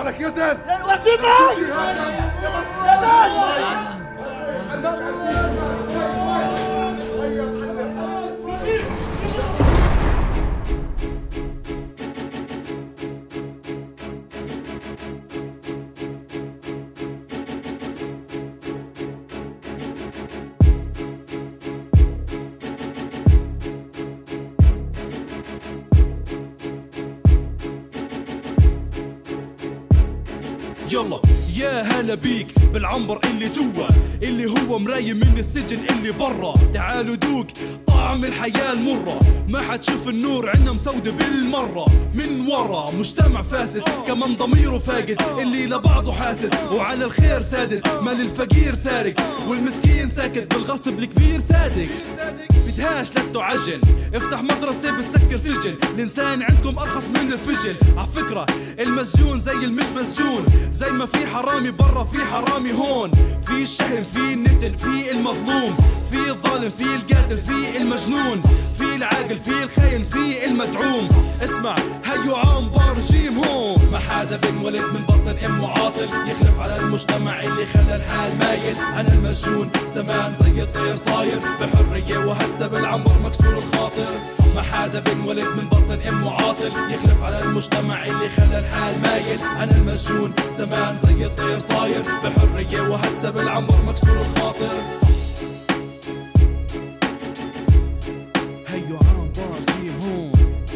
مالك يا زين؟ وديك معي يا يلا يا هلا بيك بالعنبر اللي جوا، اللي هو مراي من السجن اللي برا. تعالوا دوق طعم الحياة المرة، ما حتشوف النور عنا مسودة بالمرة. من ورا مجتمع فاسد كمان ضميره فاقد، اللي لبعضه حاسد وعلى الخير سادد. مال الفقير سارق والمسكين ساكت، بالغصب الكبير صادق. بدهاش لا تعجل، افتح مدرسة بتسكر سجن. الانسان عندكم ارخص من الفجل. عفكرة المسجون زي المش مسجون، زي ما في حرامي برا في حرامي هون. في الشهم في النتن في المظلوم، في الظالم في القاتل في المجنون، في العاقل في الخاين في المدعوم. اسمع هيو عنبر جيم هون. ما حدا بنولد من بطن امه عاطل، يخلف على المجتمع اللي خلى الحال مايل. انا المسجون زمان زي الطير طاير بحرية، وهسه بالعنبر مكسور الخاطر. ما حدا بنولد من بطن امه عاطل، يخلف على المجتمع اللي خلى الحال مايل. انا المسجون زمان زي الطير طاير بحرية، وهسه بالعنبر مكسور الخاطر. هيو عنبر جيم هون.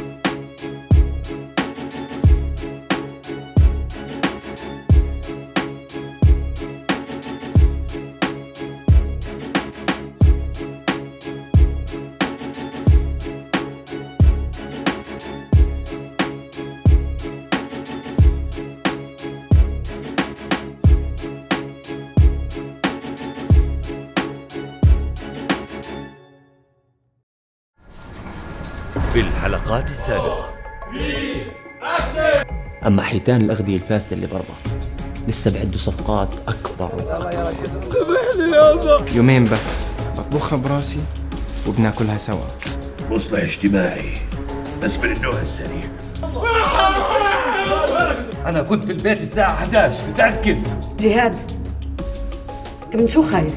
في الحلقات السابقة. أما حيتان الأغذية الفاسدة اللي برا لسه بعدوا صفقات أكبر وأكبر. سامحني يابا. يومين بس بطبخها براسي وبناكلها سوا. مصنع اجتماعي بس من النوع السريع. أنا كنت في البيت الساعة 11 متأكد. جهاد، أنت من شو خايف؟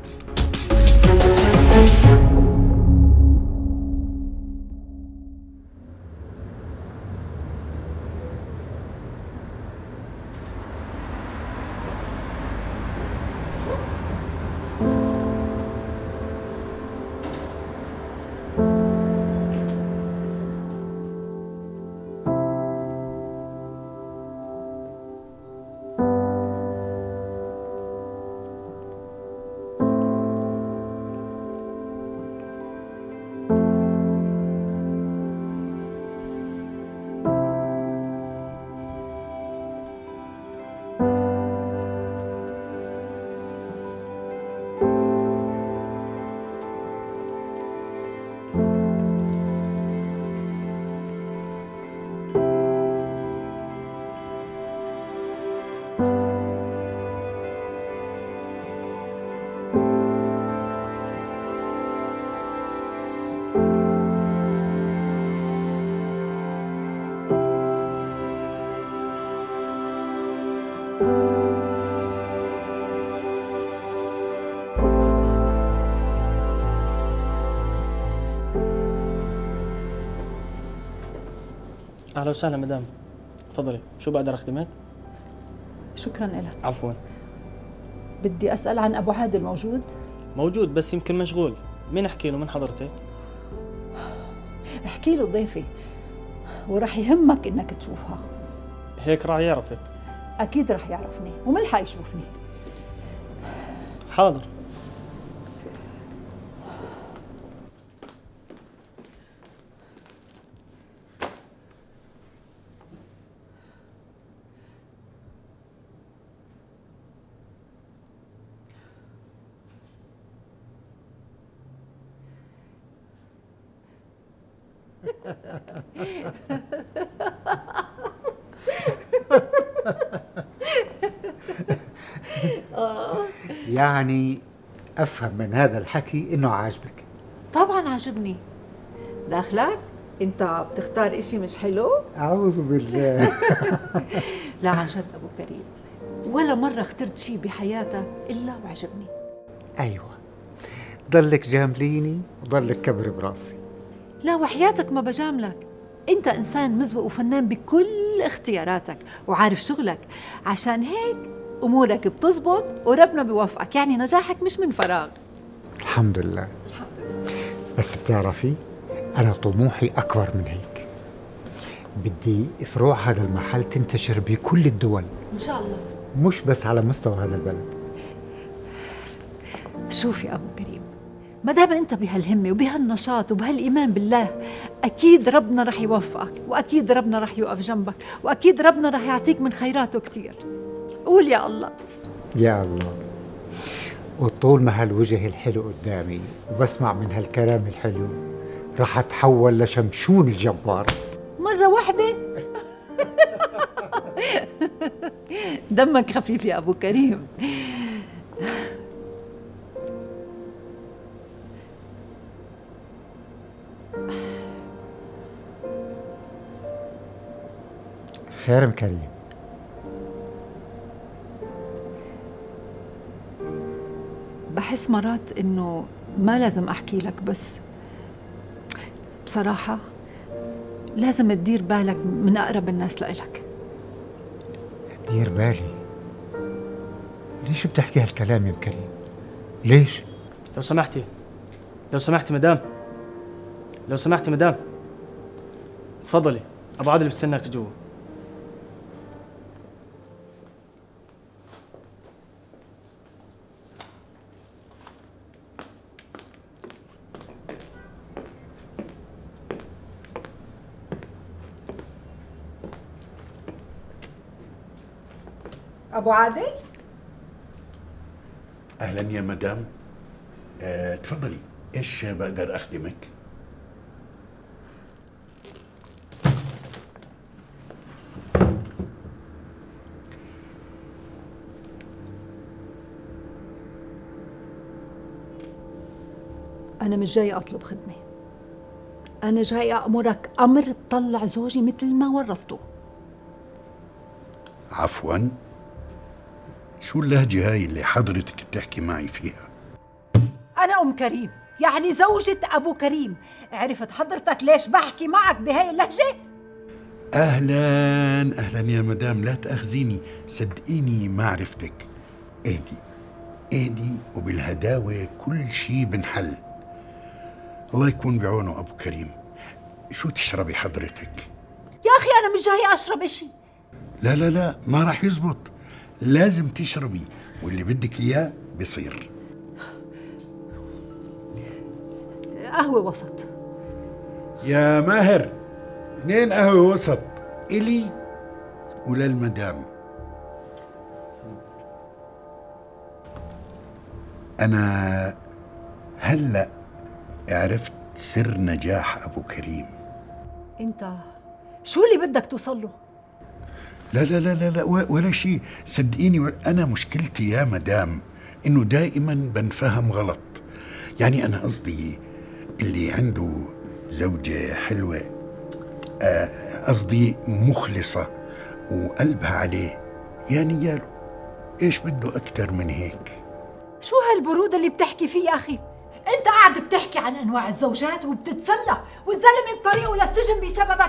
أهلا وسهلا مدام، تفضلي، شو بقدر أخدمك؟ شكرا لك. عفوا. بدي أسأل عن أبو عادل، موجود؟ موجود بس يمكن مشغول. مين أحكي له من حضرتك؟ احكي له ضيفي ورح يهمك إنك تشوفها. هيك راح يعرفك؟ أكيد رح يعرفني وملحق يشوفني. حاضر. يعني أفهم من هذا الحكي إنه عاجبك. طبعا عاجبني. داخلك؟ أنت بتختار إشي مش حلو؟ أعوذ بالله. لا عن جد أبو كريم، ولا مرة اخترت شي بحياتك إلا وعجبني. أيوة، ضلك جامليني وضلك كبر براسي. لا وحياتك ما بجاملك، أنت إنسان مزوق وفنان بكل اختياراتك وعارف شغلك، عشان هيك أمورك بتزبط وربنا بيوفقك، يعني نجاحك مش من فراغ. الحمد لله. بس بتعرفي أنا طموحي أكبر من هيك. بدي فروع هذا المحل تنتشر بكل الدول إن شاء الله، مش بس على مستوى هذا البلد. شوف يا أبو كريم، ما دام أنت بهالهمة وبهالنشاط وبهالإيمان بالله، أكيد ربنا رح يوفقك، وأكيد ربنا رح يوقف جنبك، وأكيد ربنا رح يعطيك من خيراته كتير. قول يا الله. يا الله. وطول ما هالوجه الحلو قدامي وبسمع من هالكلام الحلو رح أتحول لشمشون الجبار مرة واحدة. دمك خفيف يا أبو كريم. خير كريم. بحس مرات إنه ما لازم أحكي لك، بس بصراحة لازم تدير بالك من أقرب الناس لإلك. دير بالي؟ ليش بتحكي هالكلام يا كريم؟ ليش؟ لو سمحتي مدام، لو سمحتي مدام، تفضلي، أبو عادل بستناك جوا. أبو عادل؟ أهلا يا مدام. تفضلي، إيش بقدر أخدمك؟ أنا مش جاي أطلب خدمة، أنا جاي أأمرك أمر تطلع زوجي مثل ما ورطته. عفواً، شو اللهجة هاي اللي حضرتك بتحكي معي فيها؟ أنا أم كريم، يعني زوجة أبو كريم. عرفت حضرتك ليش بحكي معك بهاي اللهجة؟ أهلاً يا مدام، لا تأخذيني، صدقيني ما عرفتك. اهدي وبالهداوة كل شي بنحل. الله يكون بعونه أبو كريم. شو تشربي حضرتك؟ يا أخي أنا مش جاي أشرب إشي. لا ما راح يزبط، لازم تشربي واللي بدك إياه بصير. قهوة وسط. يا ماهر، 2 قهوة وسط إلي وللمدام. أنا هلأ عرفت سر نجاح أبو كريم. أنت شو اللي بدك توصل له؟ لا ولا شيء، صدقيني. أنا مشكلتي يا مدام إنه دائما بنفهم غلط. يعني أنا قصدي اللي عنده زوجة حلوة، قصدي مخلصة وقلبها عليه، يا نياله إيش بده أكتر من هيك؟ شو هالبرود اللي بتحكي فيه يا أخي؟ أنت قاعد بتحكي عن أنواع الزوجات وبتتسلى، والزلمة بطريقه للسجن بسببك.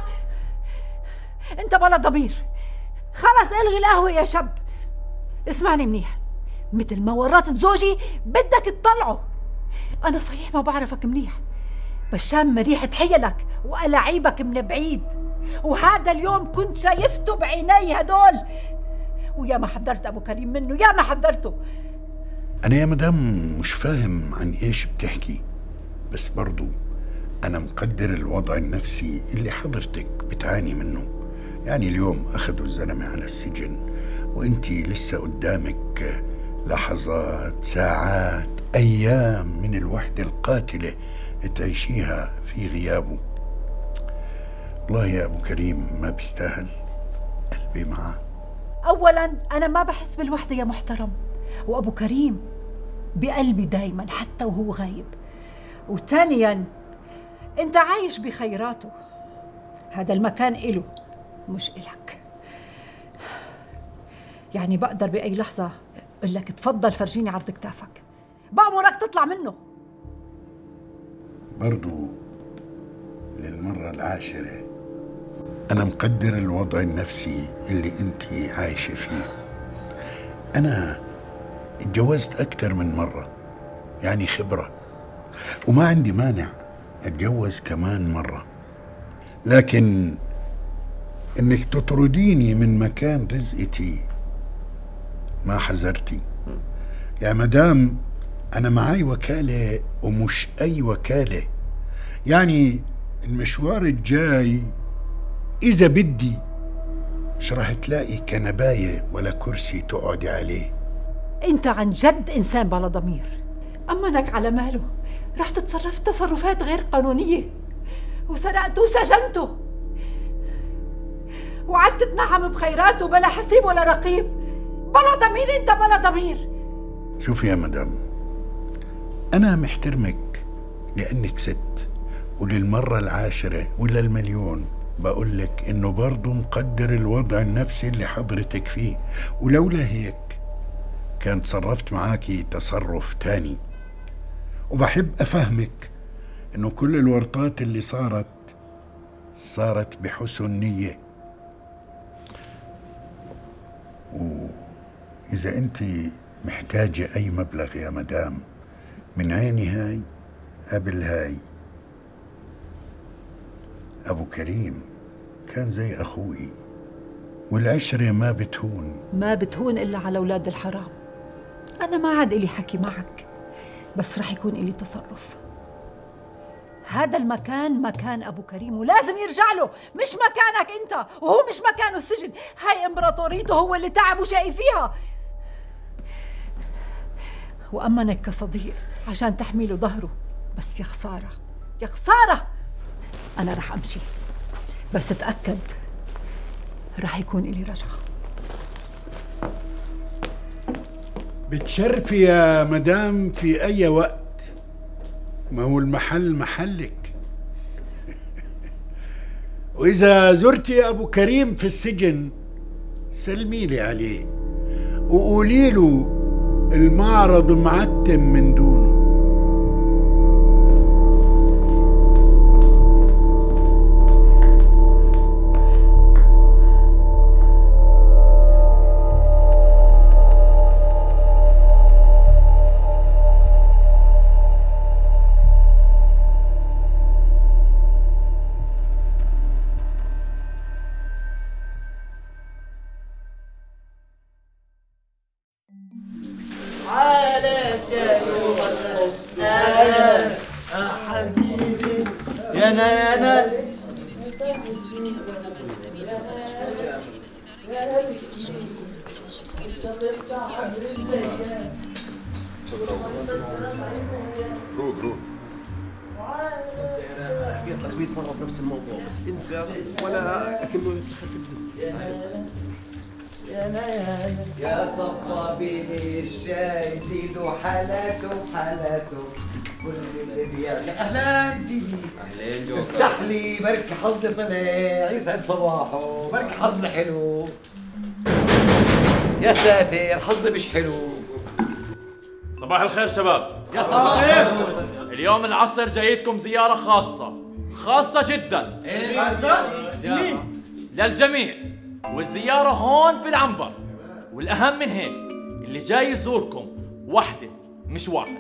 أنت بلا ضمير. خلص الغي القهوة يا شاب. اسمعني منيح، مثل ما ورطت زوجي بدك تطلعه. أنا صحيح ما بعرفك منيح، بس شام ريحة حيلك وألاعيبك من بعيد، وهذا اليوم كنت شايفته بعيني هدول، ويا ما حذرت أبو كريم منه، يا ما حذرته. أنا يا مدام مش فاهم عن إيش بتحكي، بس برضو أنا مقدر الوضع النفسي اللي حضرتك بتعاني منه. يعني اليوم أخذوا الزلمة على السجن، وإنتي لسه قدامك لحظات، ساعات، أيام من الوحدة القاتلة تعيشيها في غيابه. والله يا أبو كريم ما بيستاهل، قلبي معه. أولاً أنا ما بحس بالوحدة يا محترم، وأبو كريم بقلبي دايماً حتى وهو غايب. وثانياً أنت عايش بخيراته، هذا المكان إله مش إلك. يعني بقدر بأي لحظة أقول لك تفضل فرجيني عرض كتافك، بأمرك تطلع منه. برضو للمرة العاشرة أنا مقدر الوضع النفسي اللي أنت عايشة فيه. أنا اتجوزت أكثر من مرة، يعني خبرة، وما عندي مانع أتجوز كمان مرة، لكن إنك تطرديني من مكان رزقتي ما حذرتي. يا مدام أنا معاي وكالة، ومش أي وكالة، يعني المشوار الجاي إذا بدي مش راح تلاقي كنباية ولا كرسي تقعدي عليه. أنت عن جد إنسان بلا ضمير. أمنك على ماله رحت تصرفت تصرفات غير قانونية، وسرقته وسجنته، وقعدت تتنعم بخيراته بلا حسيب ولا رقيب. بلا ضمير أنت، بلا ضمير. شوفي يا مدام، أنا محترمك لأنك ست، وللمرة العاشرة ولا المليون بقول لك إنه برضه مقدر الوضع النفسي اللي حضرتك فيه، ولولا هيك كان تصرفت معاكي تصرف تاني. وبحب أفهمك إنه كل الورطات اللي صارت بحسن نية. وإذا أنت محتاجة أي مبلغ يا مدام، من عيني هاي قبل هاي. أبو كريم كان زي أخوي، والعشرة ما بتهون إلا على أولاد الحرام. أنا ما عاد إلي حكي معك، بس رح يكون إلي تصرف. هذا المكان مكان أبو كريم ولازم يرجع له، مش مكانك أنت، وهو مش مكانه السجن. هاي إمبراطوريته، هو اللي تعب وشقي فيها. وأمنك كصديق عشان تحمي له ظهره، بس يا خسارة يا خسارة. أنا رح أمشي، بس تأكد رح يكون إلي رجعة. بتشرفي يا مدام في أي وقت، ما هو المحل محلك. وإذا زرتي أبو كريم في السجن سلمي لي عليه وقولي له المعرض معتم من دونه. حكيت لك 100 مرة بنفس الموضوع، بس انت ولا اكنه يدخل في الدنيا. يا صبابين الشاي زيدوا حالاته وحالاته، كل اللي بيعشق. اهلا سيدي. اهلين جوكر. افتح لي، برك حظي طلع، يسعد صباحه، برك حظي حلو. يا ساتر، حظي مش حلو. صباح الخير شباب. يا صباح الخير. اليوم العصر جايتكم زيارة خاصة جدا. ايه مين؟ للجميع، والزيارة هون في العنبر، والأهم من هيك اللي جاي يزوركم وحدة مش واحد.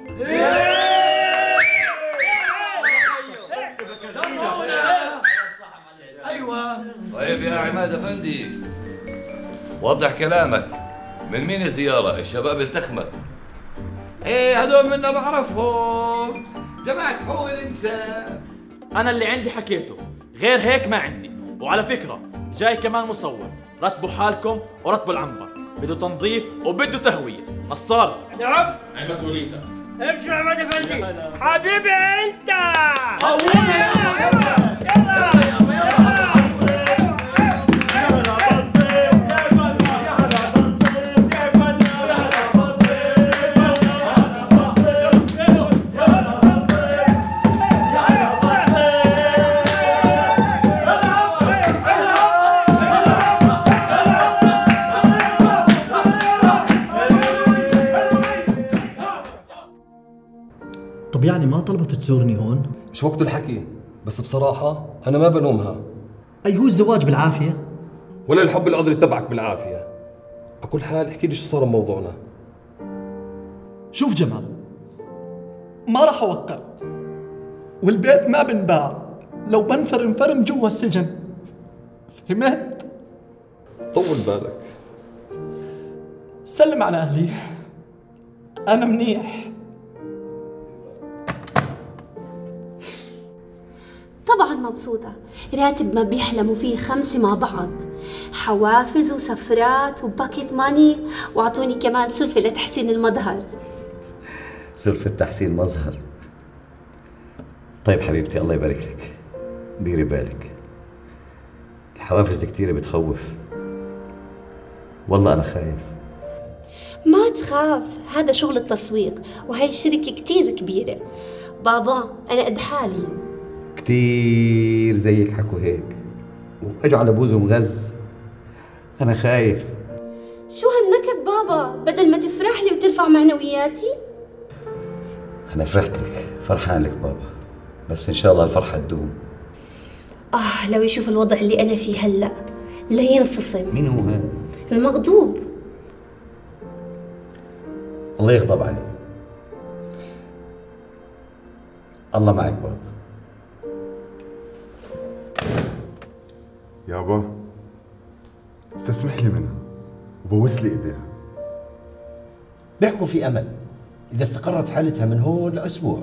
ايوه. طيب يا عماد افندي، وضح كلامك. من مين الزيارة؟ الشباب التخمة. ايه هدول منا بعرفهم، جماعة حقوق الإنسان. أنا اللي عندي حكيته، غير هيك ما عندي. وعلى فكرة جاي كمان مصور، رتبوا حالكم ورتبوا العنبر، بده تنظيف وبده تهوية. نصار. نعم. هاي مسؤوليتك. ابشر يا عماد افندي. حبيبي انت. قومي. طب يعني ما طلبت تزورني هون؟ مش وقت الحكي، بس بصراحة أنا ما بلومها. أي هو الزواج بالعافية؟ ولا الحب العذري تبعك بالعافية. على كل حال احكي لي شو صار بموضوعنا. شوف جمال، ما راح أوقع، والبيت ما بنباع لو بنفرم جوا السجن، فهمت؟ طول بالك. سلم على أهلي، أنا منيح. طبعا مبسوطة، راتب ما بيحلموا فيه 5 مع بعض، حوافز وسفرات وباكيت ماني، واعطوني كمان سلفة لتحسين المظهر. سلفة تحسين مظهر؟ طيب حبيبتي الله يبارك لك، ديري بالك، الحوافز كتيرة بتخوف، والله أنا خايف. ما تخاف، هذا شغل التسويق، وهي شركة كتير كبيرة. بابا أنا قد حالي. كتير زيك حكوا هيك واجوا على بوزهم غز. أنا خايف. شو هالنكد بابا؟ بدل ما تفرح لي وترفع معنوياتي. أنا فرحت لك، فرحان لك بابا، بس إن شاء الله الفرحة تدوم. لو يشوف الوضع اللي أنا فيه هلأ لا ينفصم. مين هو هذا؟ المغضوب. الله يغضب عليه. الله معك بابا. يابا استسمح لي منها وبوس لي ايديها. بيحكوا في امل اذا استقرت حالتها من هون لاسبوع.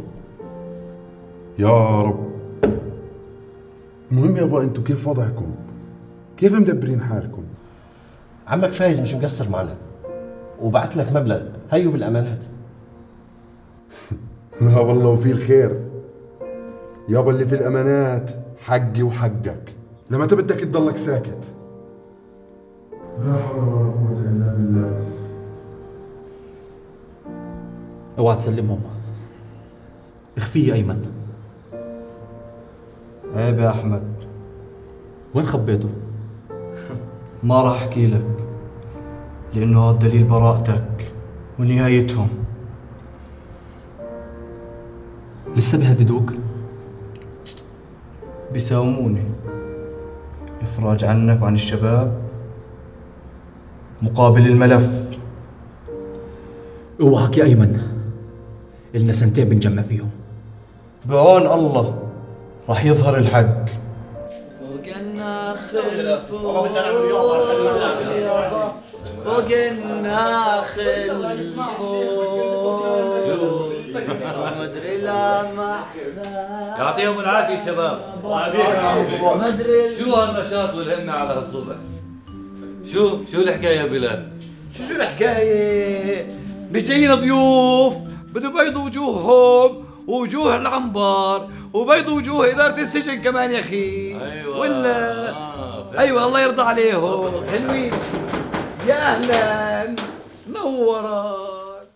يا رب. المهم يابا انتوا كيف وضعكم؟ كيف مدبرين حالكم؟ عمك فايز مش مقصر معنا وبعت لك مبلغ هيو بالامانات. لا والله وفي الخير يابا، اللي في الامانات حقي وحقك، لما انت بدك تضلك ساكت. لا حول ولا قوة الا بالله. بس اوعى تسلمهم، اخفيه ايمن. عيب يا احمد، وين خبيته؟ ما راح احكي لك لانه هذا دليل براءتك ونهايتهم. لسه بيهددوك؟ بيساوموني افراج عنك وعن الشباب مقابل الملف. اوعك يا ايمن، إلنا 2 سنين بنجمع فيهم. بعون الله راح يظهر الحق. فوق النخل فوق النخل فوق مدري لما يعطيهم العافية شباب. شو هالنشاط والهمة على هالصبح؟ شو الحكاية يا بلال؟ شو الحكاية؟ بيجينا ضيوف بدو بيضوا وجوههم ووجوه العنبر وبيضوا وجوه إدارة السجن كمان يا أخي. أيوة ولا أيوة الله يرضى عليهم حلوين. يا أهلا نورت.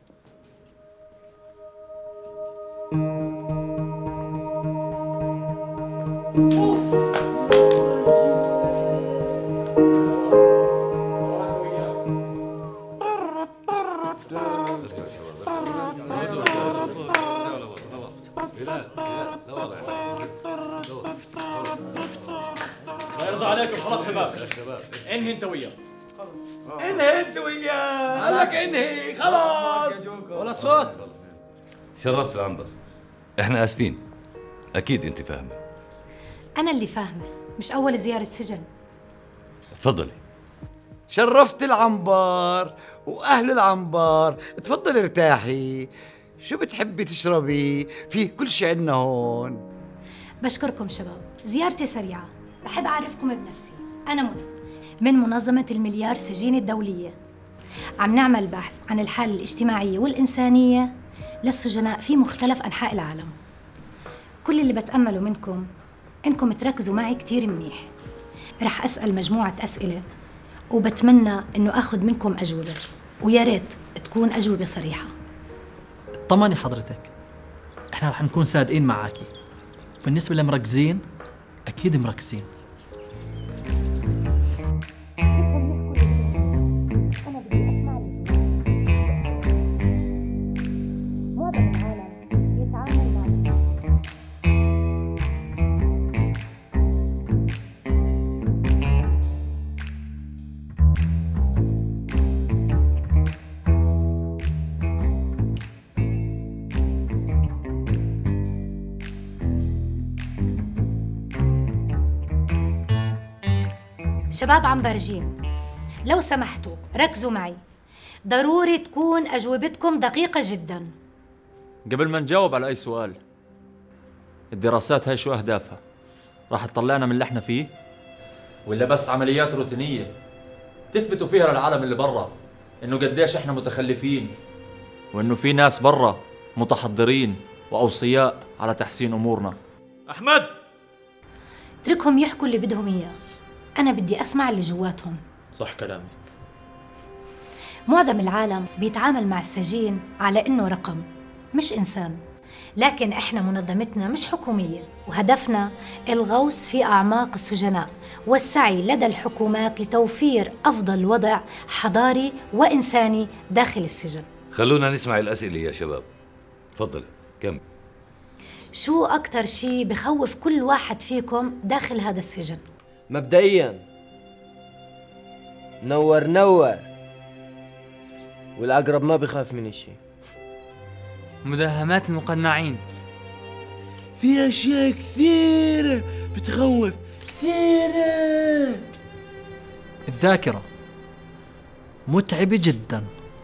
الله يرضى عليكم خلاص شباب. انهي انت وياه. انهي انت وياه. قال لك انهي خلاص ولا صوت. شرفت العنبر. احنا اسفين، اكيد انت فاهمه. انا اللي فاهمه، مش اول زياره سجن. تفضلي. شرفت العنبر واهل العنبر، تفضلي ارتاحي. شو بتحبي تشربي؟ في كل شيء عندنا هون. بشكركم شباب، زيارتي سريعة. بحب أعرفكم بنفسي، أنا منى من منظمة المليار سجين الدولية. عم نعمل بحث عن الحالة الاجتماعية والإنسانية للسجناء في مختلف أنحاء العالم. كل اللي بتأمله منكم إنكم تركزوا معي كتير منيح. رح أسأل مجموعة أسئلة وبتمنى إنه أخذ منكم أجوبة، ويا ريت تكون أجوبة صريحة. طمني حضرتك، احنا رح نكون صادقين معاكي. بالنسبة لمركزين، أكيد مركزين. معظم العالم يتعامل شباب عنبرجين، لو سمحتوا ركزوا معي، ضروري تكون أجوبتكم دقيقة جدا. قبل ما نجاوب على أي سؤال، الدراسات هاي شو أهدافها؟ راح تطلعنا من اللي احنا فيه؟ ولا بس عمليات روتينية تثبتوا فيها للعالم اللي برا إنه قديش احنا متخلفين، وإنه في ناس برا متحضرين وأوصياء على تحسين أمورنا؟ أحمد، اتركهم يحكوا اللي بدهم إياه، أنا بدي أسمع اللي جواتهم. صح كلامك. معظم العالم بيتعامل مع السجين على إنه رقم مش إنسان، لكن إحنا منظمتنا مش حكومية، وهدفنا الغوص في أعماق السجناء والسعي لدى الحكومات لتوفير أفضل وضع حضاري وإنساني داخل السجن. خلونا نسمع الأسئلة يا شباب، تفضل. كم؟ شو أكتر شي بخوف كل واحد فيكم داخل هذا السجن؟ مبدئيا نور والأقرب ما بخاف من الشيء. مداهمات المقنعين. في أشياء كثيرة بتخوف، كثيرة. الذاكرة متعبة جدا.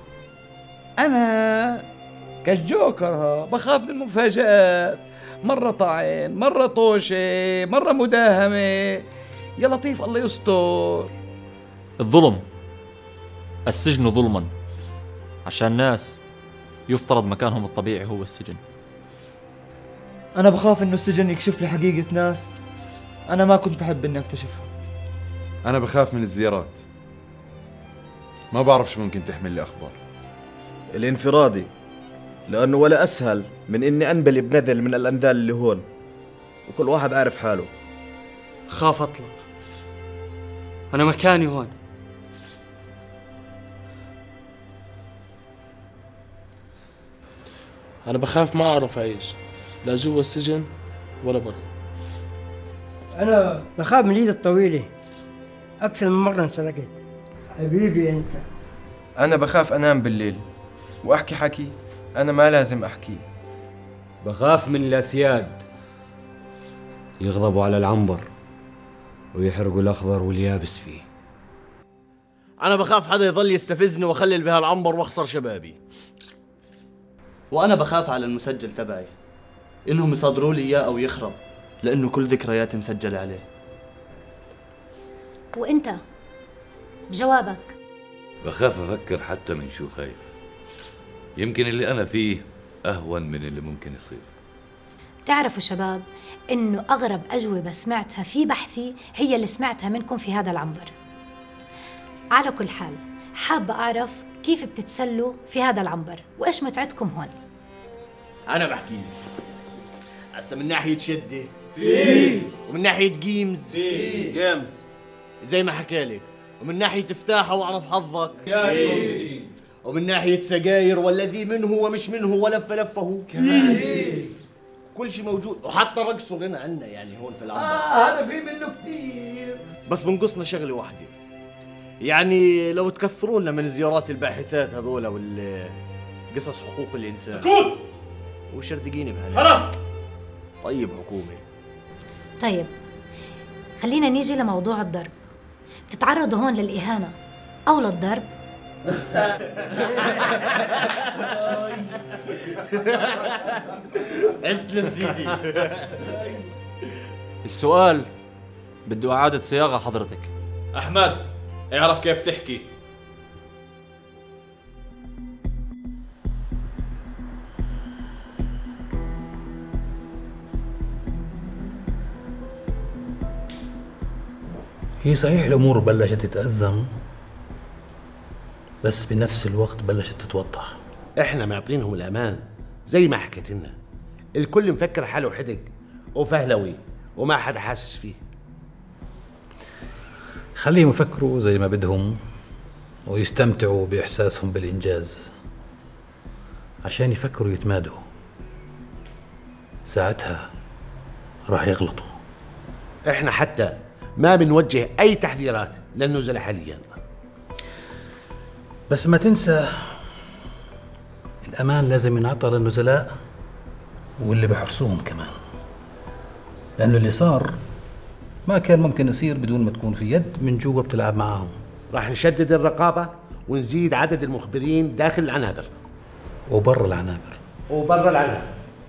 أنا كالجوكر بخاف من المفاجآت، مرة طعن، مرة طوشة، مرة مداهمة. يا لطيف الله يستر. الظلم، السجن ظلما، عشان الناس يفترض مكانهم الطبيعي هو السجن. أنا بخاف إنه السجن يكشف لي حقيقة ناس أنا ما كنت بحب إني أكتشفها. أنا بخاف من الزيارات، ما بعرف شو ممكن تحمل لي أخبار. الانفرادي، لأنه ولا أسهل من إني أنبلي بنذل من الأنذال اللي هون، وكل واحد عارف حاله. خاف أطلع، أنا مكاني هون. أنا بخاف ما أعرف أعيش لا جوا السجن ولا برا. أنا بخاف من الإيد الطويلة، أكثر من مرة انسرقت. حبيبي أنت. أنا بخاف أنام بالليل وأحكي حكي أنا ما لازم أحكيه. بخاف من الأسياد يغضبوا على العنبر ويحرقوا الأخضر واليابس فيه. أنا بخاف حدا يظل يستفزني وأخلل بها العنبر وأخسر شبابي. وأنا بخاف على المسجل تبعي، إنهم يصادروا لي إياه أو يخرب، لأنه كل ذكرياتي مسجلة عليه. وأنت بجوابك؟ بخاف أفكر حتى من شو خايف. يمكن اللي أنا فيه أهون من اللي ممكن يصير. تعرفوا شباب إنه أغرب أجوبة سمعتها في بحثي هي اللي سمعتها منكم في هذا العنبر. على كل حال حابة أعرف كيف بتتسلوا في هذا العنبر وإيش متعتكم هون. أنا بحكي لك هسا من ناحية شدة في، ومن ناحية جيمز في جيمز زي ما حكى لك، ومن ناحية افتاحة واعرف حظك في، ومن ناحية سجاير والذي منه ومش منه ولف لفه في. كل شيء موجود، وحتى رقصوا لنا عنا يعني هون في العنبر. هذا في منه كثير. بس بنقصنا شغلة واحدة، يعني لو تكثروا لنا من زيارات الباحثات هذولا والقصص حقوق الإنسان. سكوت! وشردقيني بهذا. خلاص. طيب حكومة. طيب خلينا نيجي لموضوع الضرب. بتتعرضوا هون للإهانة أو للضرب؟ اسلم سيدي. السؤال بده إعادة صياغة حضرتك. أحمد، اعرف كيف تحكي. هي صحيح الأمور بلشت تتأزم، بس بنفس الوقت بلشت تتوضح. احنا معطينهم الأمان زي ما حكيت لنا. الكل مفكر حاله حدق وفهلوي وما حدا حاسس فيه. خليهم يفكروا زي ما بدهم ويستمتعوا بإحساسهم بالإنجاز عشان يفكروا يتمادوا. ساعتها راح يغلطوا. احنا حتى ما بنوجه أي تحذيرات للنزلاء حاليا. بس ما تنسى الأمان لازم ينعطى للنزلاء واللي بحرسوهم كمان، لأنه اللي صار ما كان ممكن يصير بدون ما تكون في يد من جوا بتلعب معاهم. راح نشدد الرقابة ونزيد عدد المخبرين داخل العنابر وبر العنابر. وبر العنابر.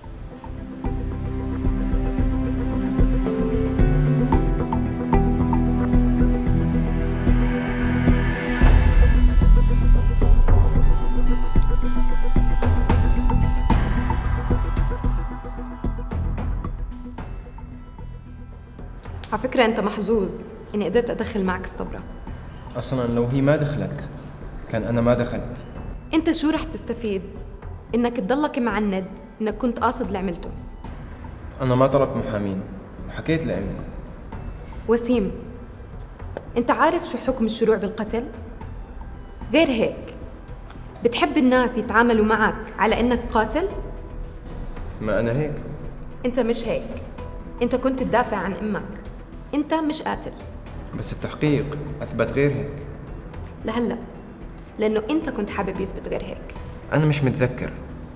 على فكرة أنت محظوظ إني قدرت أدخل معك الصبرة. أصلا لو هي ما دخلت كان أنا ما دخلت. أنت شو رح تستفيد؟ إنك تضلك معند إنك كنت قاصد اللي عملته. أنا ما طلبت محامين وحكيت لأمي. وسيم، أنت عارف شو حكم الشروع بالقتل؟ غير هيك بتحب الناس يتعاملوا معك على إنك قاتل؟ ما أنا هيك. أنت مش هيك، أنت كنت تدافع عن أمك، أنت مش قاتل. بس التحقيق أثبت غير هيك. لهلا لأنه أنت كنت حابب يثبت غير هيك. أنا مش متذكر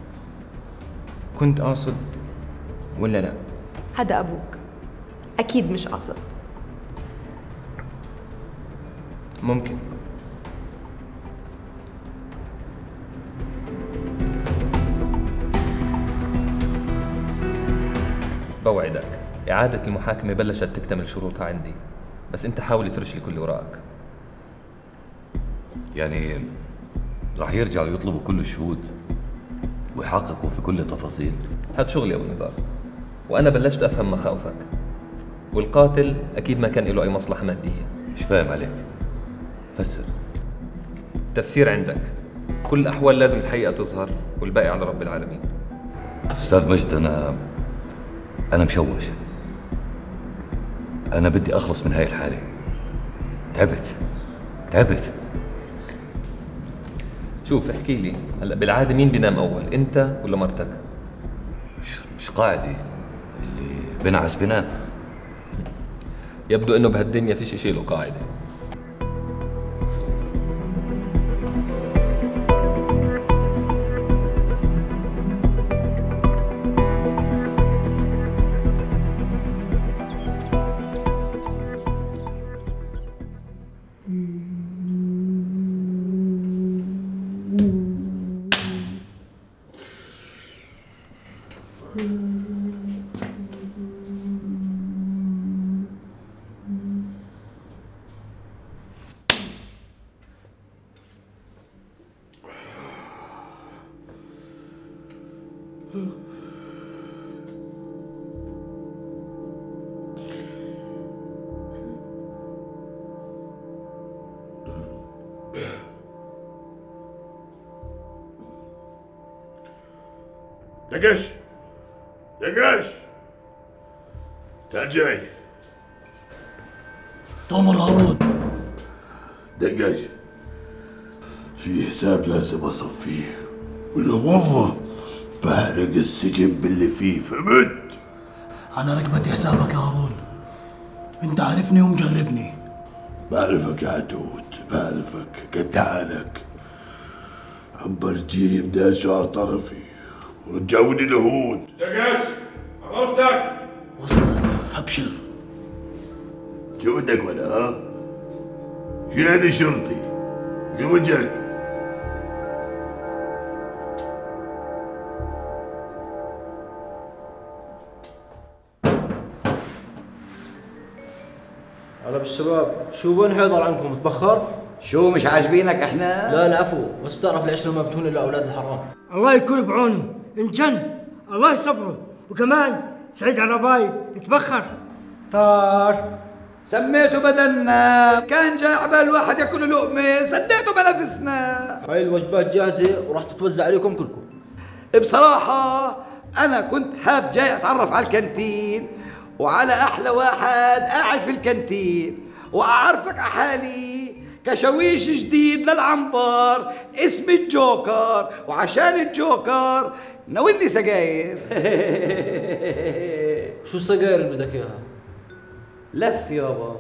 كنت قاصد ولا لا. هذا أبوك أكيد مش قاصد. ممكن. بوعدك إعادة المحاكمة بلشت تكتمل شروطها عندي، بس أنت حاول تفرش لي كل اللي وراءك. يعني راح يرجعوا يطلبوا كل الشهود ويحققوا في كل التفاصيل؟ هاد شغلي يا أبو نضال، وأنا بلشت أفهم مخاوفك، والقاتل أكيد ما كان له أي مصلحة مادية. مش فاهم عليك، فسر. تفسير عندك، كل الأحوال لازم الحقيقة تظهر والباقي على رب العالمين. أستاذ مجد، أنا مشوش. أنا بدي أخلص من هاي الحالة. تعبت. شوف احكي لي هلا، بالعادة مين بينام أول، أنت ولا مرتك؟ مش قاعدة، اللي بنعس بنام. يبدو إنه بهالدنيا فيش إشي له قاعدة. دقش تعال جاي. تؤمر هارون. دقش، في حساب لازم اصفيه، ولا والله بحرق السجن باللي فيه، فهمت؟ على ركبة حسابك يا هارون، انت عارفني ومجربني. بعرفك يا عتود، بعرفك قد حالك. عنبرجيم داسوا على طرفي ورجعوني لهون. دقش عرفتك؟ وصلت، ابشر. شو بدك ولا ها؟ شيلاني شرطي في وجهك. هلا بالشباب، شو وين حيضر عنكم؟ تبخر؟ شو مش عاجبينك احنا؟ لا العفو، بس بتعرف العشرة ما بتهون الا اولاد الحرام. الله يكون بعونه، انجن، الله يصبره، وكمان سعيد عرباي يتبخر. طار سميته بدلنا، كان جاي عبال واحد ياكل لقمه، سديته بنفسنا. هاي الوجبات جاهزة وراح تتوزع عليكم كلكم. بصراحة أنا كنت حاب جاي أتعرف على الكانتين وعلى أحلى واحد قاعد في الكانتين، وأعرفك على حالي كشويش جديد للعنبر اسمي الجوكر، وعشان الجوكر ناولني سجاير. شو السجاير اللي بدك اياها؟ لف يابا.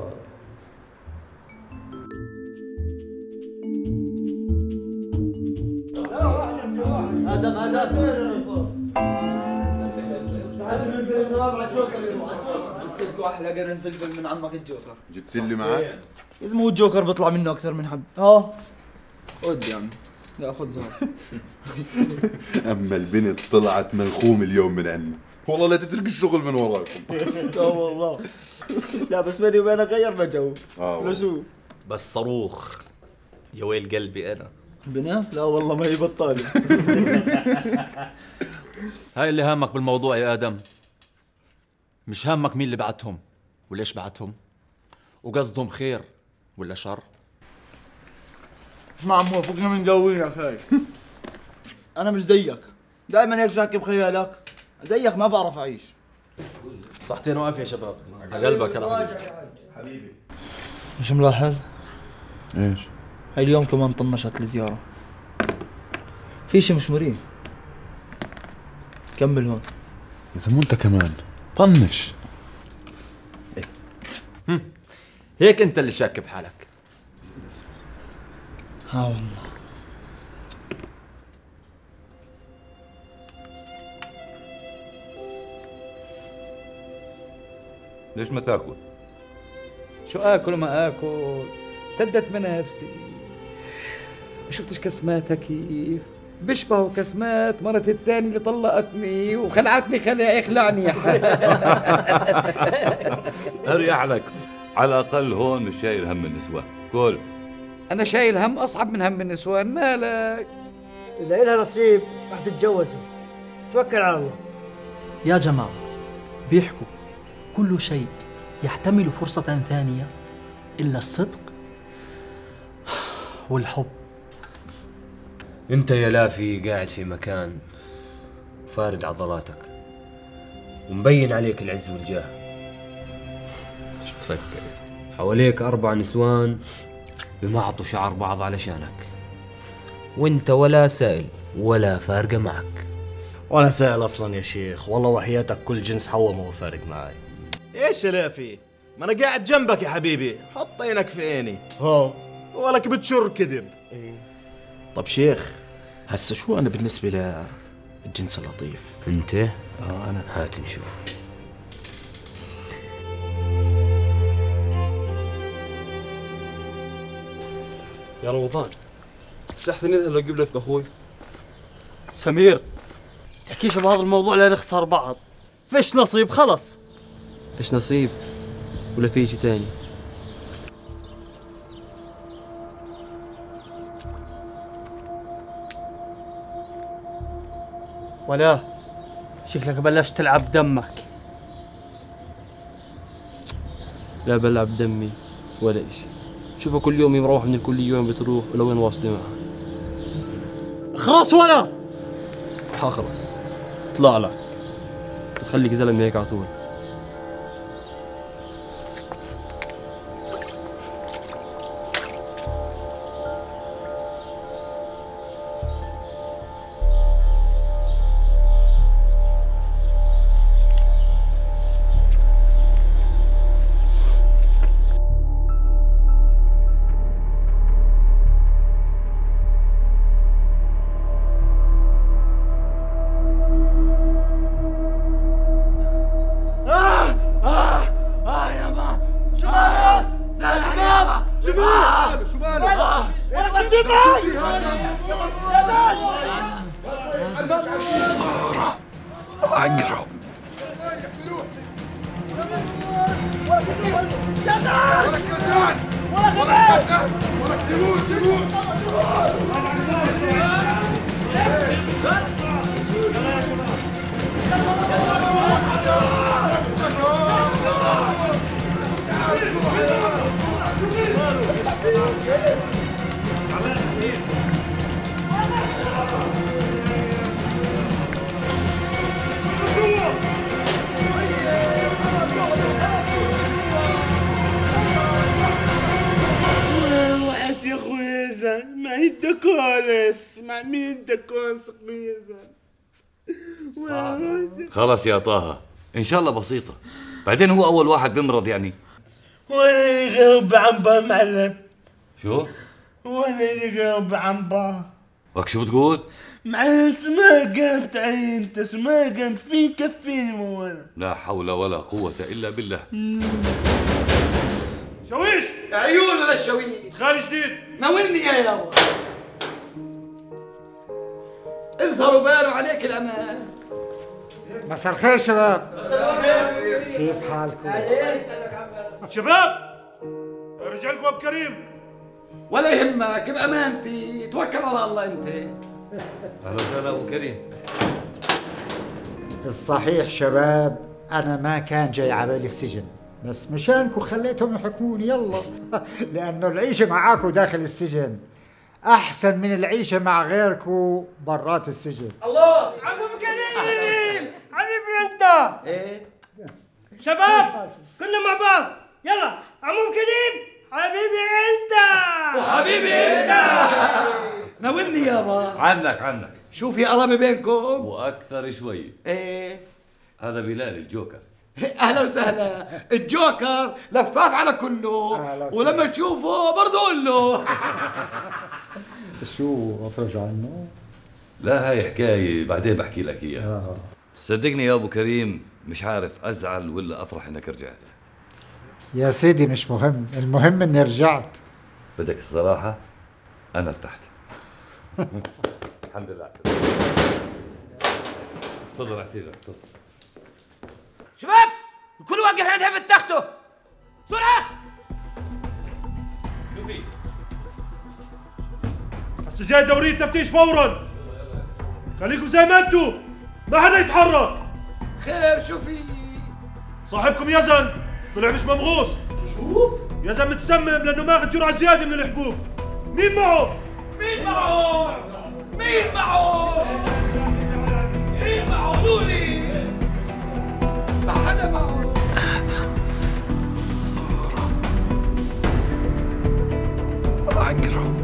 آدم جبت لكم احلى قرن فلفل من عمك الجوكر. جبت لي معك؟ اسمه الجوكر بيطلع منه اكثر من حب. ها خد يا عم. لا خد زهر. اما البنت طلعت ملخوم اليوم من عنا، والله لا تترك الشغل من وراكم. لا والله. لا بس بيني وبينك غيرنا جو. لا شو؟ بس صاروخ يا ويل قلبي انا. بنات؟ لا والله ما هي بطالة. هاي اللي هامك بالموضوع يا آدم. مش هامك مين اللي بعتهم وليش بعتهم وقصدهم خير ولا شر. اسمع عمو فكنا من جوي يا اخي. انا مش زيك دائما هيك راكب خيالك، زيك ما بعرف اعيش. صحتين واقف يا شباب. على قلبك يا حبيبي. مش ملاحظ؟ ايش؟ هاي اليوم كمان طنشت الزيارة. في شي مش مريح. كمل هون. يا زلمه انت كمان طنش. هيك انت اللي شاك بحالك. ها والله. ليش ما تاكل؟ شو اكل وما اكل؟ سدت من نفسي. ما شفتش كسماتها كيف؟ بيشبهوا كسمات مرت الثاني اللي طلقتني وخلعتني خلع يخلعني يا حبيبي. اريح لك، على الاقل هون مش شايل هم النسوان. كل انا شايل هم اصعب من هم النسوان. مالك؟ اذا إلها نصيب رح تتجوزوا. توكل على الله. يا جماعة بيحكوا كل شيء يحتمل فرصة ثانية إلا الصدق والحب. انت يا لافي قاعد في مكان فارد عضلاتك ومبين عليك العز والجاه. شو تفكر؟ حواليك 4 نسوان بمعطوا شعر بعض علشانك، وانت ولا سائل ولا فارقة معك. وانا سائل اصلا يا شيخ، والله وحياتك كل جنس حوا ما هو فارق معي. ايش يا لافي؟ ما انا قاعد جنبك يا حبيبي، حط عينك في عيني. ها ولك بتشر كذب. طب شيخ، هسه شو انا بالنسبه للجنس اللطيف؟ انت؟ انا. هات نشوف. يا رمضان تحسن لو اجيب لك اخوي سمير. تحكيش بهذا الموضوع لا نخسر بعض. فيش نصيب خلص. فيش نصيب ولا في شي تاني؟ ولا شكلك بلشت تلعب دمك. لا بلعب دمي ولا اشي. شوفه كل يوم يروح من الكلية وين بتروح ولا وين واصلة معها. خلاص ولا خلاص اطلع لك، بتخليك زلمة هيك على طول. صورة وعقرب. وقت يا اخويا زين ما هي الدكولس مع مين الدكولس اخويا زين. خلاص يا طه، ان شاء الله بسيطة. بعدين هو اول واحد بيمرض يعني. وانا اللي غاوب عنبا معلم. شو؟ وانا اللي غاوب عنبا. وك شو بتقول؟ معاش ما قامت عينتس ما قامت في كفين وانا. لا حول ولا قوة إلا بالله. شويش عيون ولا الشويش خالي جديد ناولني يا يابا. اظهروا بالوا عليك الأمان. مساء الخير شباب. كيف حالكم؟ شباب رجع لكم ابو كريم. ولا يهمك بأمانتي توكل على الله انت. اهلا وسهلا ابو كريم. الصحيح شباب انا ما كان جاي على بالي السجن، بس مشانكم خليتهم يحكموني يلا. لانه العيشه معاكم داخل السجن احسن من العيشه مع غيركم برات السجن. الله عمو كريم حبيبي انت. ايه شباب كنا مع بعض يلا. عمو كريم حبيبي انت وحبيبي انت. ناولني يابا. عنك شو في قرابه بينكم؟ واكثر شوي. ايه هذا بلال الجوكر. اهلا وسهلا. الجوكر لفاف على كله ولما تشوفه برضه قول له. شو افرج عنه؟ لا هاي حكاية بعدين بحكي لك اياها. صدقني يا ابو كريم مش عارف ازعل ولا افرح انك رجعت. يا سيدي مش مهم، المهم اني رجعت. بدك الصراحة انا ارتحت. الحمد لله. تفضل على سيدك تفضل. شباب الكل واقف عند هيفة تخته بسرعة. شو في؟ هسه جاي دورية تفتيش فورا. خليكم زي ما انتم ما حدا يتحرك. خير شو في؟ صاحبكم يزن طلع مش ممغوص. شو؟ يزن متسمم لانه ماخذ جرعة زيادة من الحبوب. مين معه؟ مين معه؟ مين معه؟ مين معه؟ قولولي. ما حدا معه. صورة عقرب.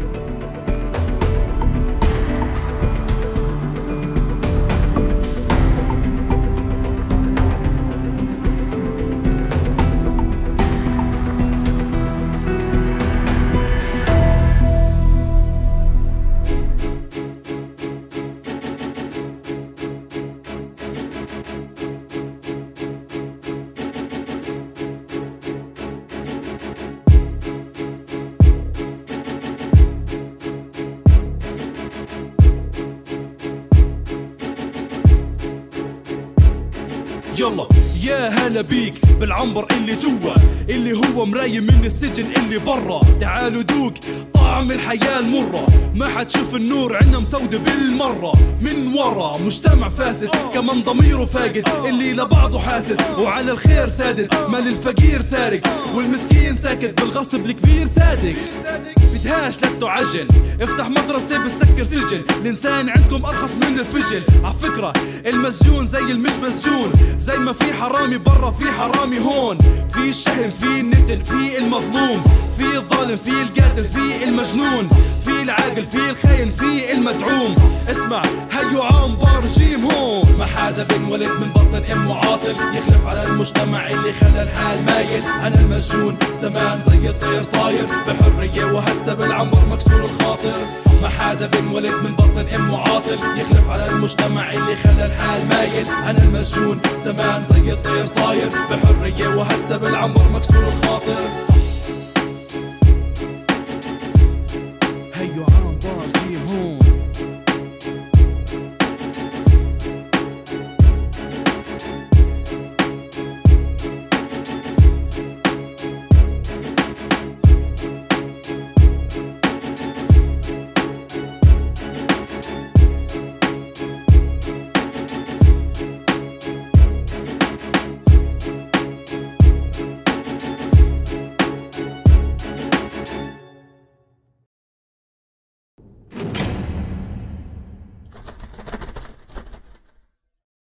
يلا يا هلا بيك بالعنبر اللي جوا اللي هو مرايم من السجن اللي برا. تعالوا دوق طعم الحياة المرة، ما حتشوف النور عنا مسود بالمرة. من ورا مجتمع فاسد كمان ضميره فاقد، اللي لبعضه حاسد وعلى الخير سادد. مال الفقير سارق والمسكين ساكت، بالغصب الكبير صادق. بدهاش لا تعجل افتح مدرسة بسكر سجن. الانسان عندكم ارخص من الفجل. عفكرة المسجون زي المش مسجون، زي ما في حرامي برا في حرامي هون. في الشهم في النتل في المظلوم، في الظالم في القاتل في المجنون، في العاقل في الخاين في المدعوم. اسمع هيو عنبر جيم هون. ما حدا بنولد من بطن ام عاطل يخلف على المجتمع اللي خلى الحال مايل. انا المسجون زمان زي الطير طاير بحرية وهسه بالعنبر مكسور الخاطر. ما حدا بنولد من بطن ام عاطل يخلف على المجتمع اللي خلى الحال مايل. انا المسجون زمان زي الطير طاير بحرية وهسه بالعنبر مكسور الخاطر.